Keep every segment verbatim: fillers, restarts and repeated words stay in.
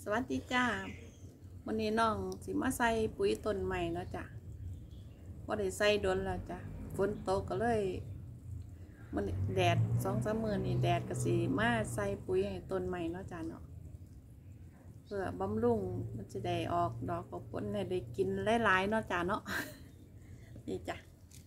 สวัสดีจ้าวันนี้น้องสิมาใส่ปุ๋ยต้นใหม่เนาะจ้ะว่าได้ใส่โดนแล้วจ้ะฝนตกก็เลยมันแดดสองสามมื้อนี่แดดก็สิมาใส่ปุ๋ยให้ต้นใหม่เนาะจ้ะเนาะเพื่อบำรุงมันจะได้ออกดอกออกผลให้ได้กินหลายๆเนาะจ้ะเนาะนี่จ้ะ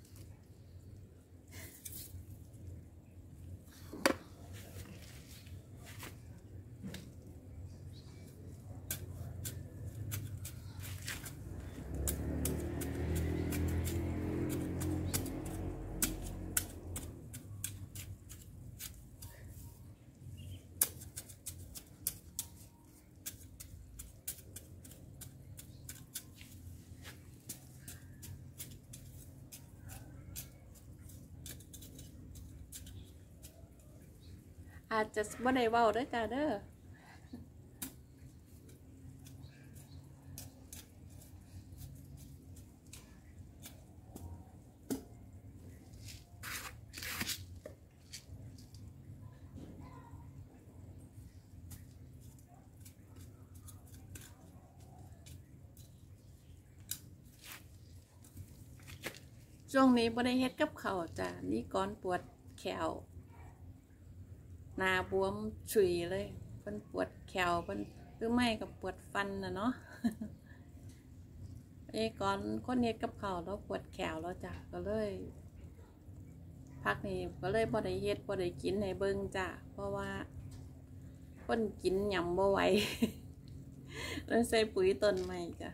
อาจจะบ่ได้เว้าเด้อจ้าเด้อช่วงนี้บ่ได้เฮ็ดกับข้าวจ้ะนี่ก่อนปวดแขวหน้าบวมฉุยเลยเพิ่นปวดแขวเพิ่นหรือไม่ก็ปวดฟันน่ะเนาะเอ้ก่อนคนเฮ็ดกับข้าวแล้วปวดแขวแล้วจ้ะก็เลยพักนี้ก็เลยบ่ได้เฮ็ดบ่ได้กินให้เบิ่งจ้ะเพราะว่าคนกินหยังบ่ไหวเลยใส่ปุ๋ยต้นใหม่จ้ะ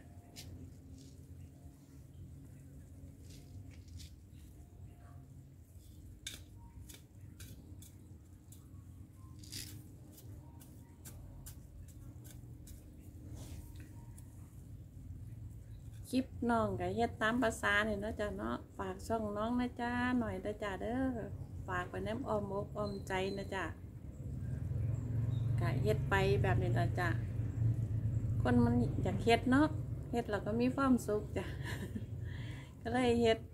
คลิปน้องก็เฮ็ดตามภาษาเนี่ยเนาะจ้ะเนาะฝากช่องน้องนะจ้าหน่อยนะจ้าเด้อฝากไปน้ำอ้อมอกอ้อมใจนะจ้ะก็เฮ็ดไปแบบนี้นะจ้ะคนมันอยากเฮ็ดเนาะเฮ็ดเราก็มีความสุขจ้ะ ก็เลยเฮ็ด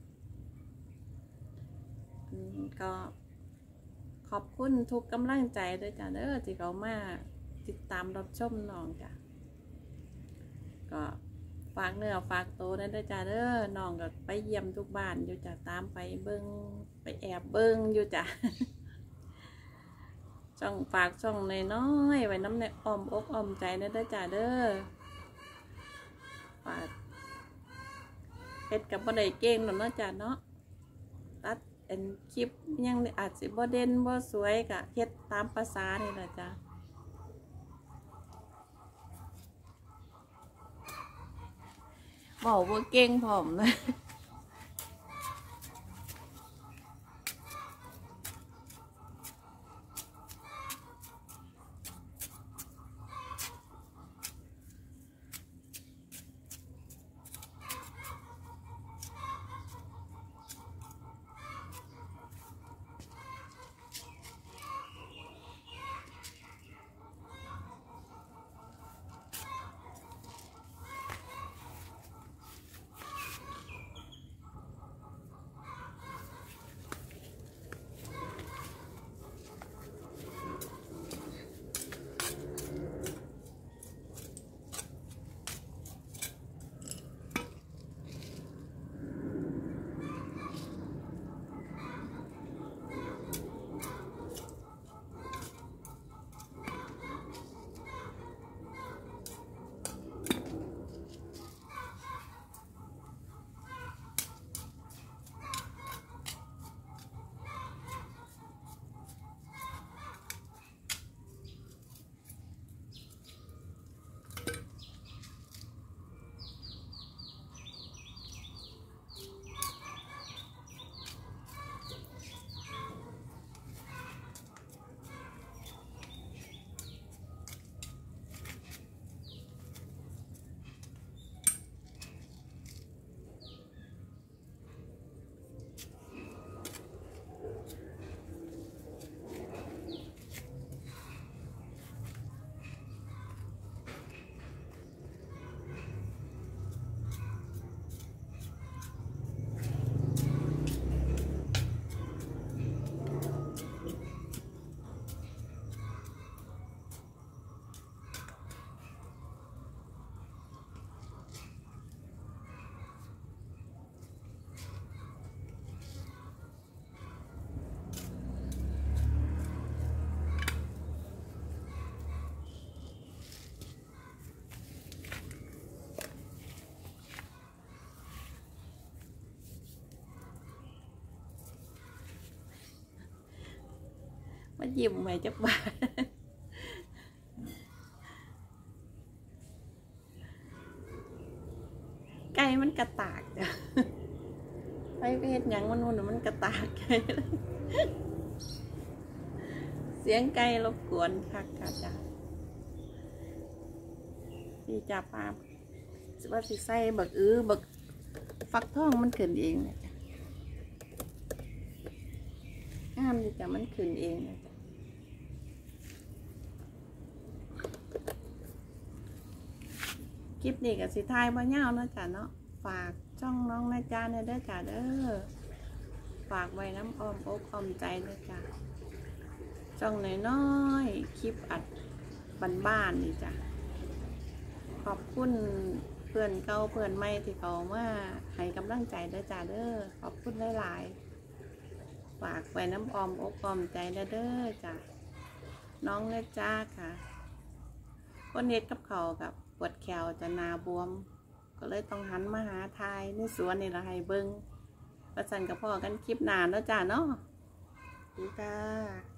ก็ขอบคุณทุกกำลังใจด้วยจ้ะเด้อที่เขามาติดตามรับชมน้องจ้ะก็ฝากเนื้อฝากตัวได้ด้วยจ้าเด้อน้องก็ไปเยี่ยมทุกบ้านอยู่จ้ะตามไปเบิ้งไปแอบเบิ้งอยู่จ้ะ ช่องฝากช่องน้อยๆไว้น้ำในอ้อมอกอ้อมใจได้ด้วยจ้าเด้อฝากเฮ็ดกับบ่ได้เก่งหรอกเนาะจ้ะเนาะตัดเป็นคลิปยังอาจสิบ่เด่นบ่สวยก็เฮ็ดตามภาษานี่แหละจ้ะบอกว่าเก่งผอมเลยยิ้มให้จักบาทไก่มันกระตากจ้ะไปเฮ็ดหยังมันนู่นมันกระตากไก่เสียงไก่รบกวนคักค่ะจ้ะพี่จ่าปาว่าสิใส่บักอื้อบักฟักทองมันขึ้นเองนะจ๊ะงามดีจ้ะมันขึ้นเองนะจ๊ะคลิปนี้กับสิทายบ่ยาวเนาะจ้ะเนาะฝากช่องน้องนะจ๊ะเนี่ยเด้อจ้ะเด้อฝากไว้น้ำอ้อมอกอ้อมใจเด้อจ้ะช่องน้อยๆคลิปอัดบ้านๆนี่จ้ะขอบคุณเพื่อนเก่าเพื่อนใหม่ที่เขามาให้กำลังใจเด้อจ้าเด้อขอบคุณหลายๆฝากไว้น้ำออมอกออมใจเด้อเด้อจ้าน้องเนจ้าค่ะคนเน็ตกับเขากับปวดแขวจะนาบวมก็เลยต้องหันมาหาทายในสวนนี่ละให้เบิ้งประสันกับพ่อกันคลิปนานแล้วจ้าเนาะดีค่ะ